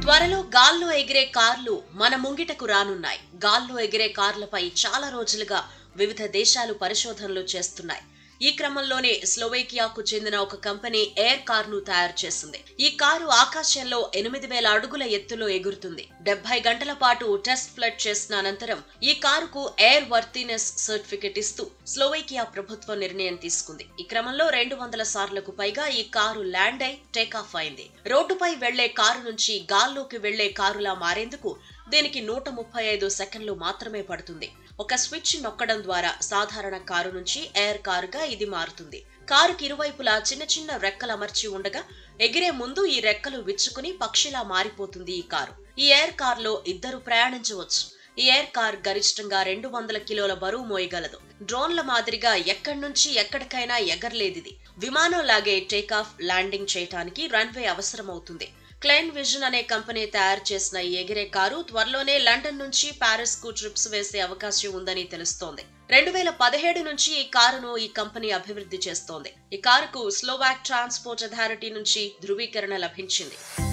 త్వరలో గాల్లో ఎగిరే కార్లు మన ముంగిటకు రానున్నాయి. గాల్లో ఎగిరే కార్లపై చాలా రోజులుగా వివిధ దేశాలు పరిశోధనలు చేస్తున్నాయి. ఈ క్రమంలోనే స్లోవేకియాకు చెందిన ఒక కంపెనీ ఎయిర్ కార్ ను తయారు చేసింది. ఈ కారు ఆకాశంలో 8000 అడుగుల ఎత్తులో ఎగురుతుంది. 70 గంటల పాటు టెస్ట్ ఫ్లైట్ చేసిన అనంతరం ఈ కారుకు ఎయిర్ వర్తినెస్ సర్టిఫికెట్ ఇస్తూ స్లోవేకియా ప్రభుత్వం నిర్ణయం తీసుకుంది. ఈ క్రమంలో 200 సార్లకు పైగా ఈ కారు ల్యాండ్ అయి టేకాఫ్ అయింది. రోడ్డుపై వెళ్లే కారు నుంచి గాల్లోకి వెళ్లే కారులా మారేందుకు దీనికి 135 సెకండ్లు మాత్రమే పడుతుంది. ఒక స్విచ్ నొక్కడం ద్వారా సాధారణ కారు నుంచి ఎయిర్ కారుగా ఇది మారుతుంది. కారుకి ఇరువైపులా చిన్న చిన్న రెక్కలు అమర్చి ఉండగా ఎగిరే ముందు ఈ రెక్కలు విచ్చుకుని పక్షిలా మారిపోతుంది ఈ కారు. ఈ ఎయిర్ కారులో ఇద్దరు ప్రయాణించవచ్చు. ఈ ఎయిర్ కార్ గరిష్టంగా 200 కిలోల బరువు మోయగలదు. డ్రోన్ల మాదిరిగా ఎక్కడి నుంచి ఎక్కడికైనా ఎగరలేదిది. విమానం లాగే టేకాఫ్, ల్యాండింగ్ చేయటానికి రన్వే అవసరమవుతుంది. క్లైన్ విజన్ అనే కంపెనీ తయారు చేసిన ఈ ఎగిరే కారు త్వరలోనే లండన్ నుంచి ప్యారిస్ కు ట్రిప్స్ వేసే అవకాశం ఉందని తెలుస్తోంది. 2017 నుంచి ఈ కారును ఈ కంపెనీ అభివృద్ధి చేస్తోంది. ఈ కారుకు స్లోవాక్ ట్రాన్స్పోర్ట్ అథారిటీ నుంచి ధృవీకరణ లభించింది.